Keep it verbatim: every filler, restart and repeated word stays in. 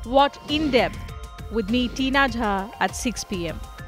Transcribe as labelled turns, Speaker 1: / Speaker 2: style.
Speaker 1: Watch In Depth with me, Tina Jha, at six p m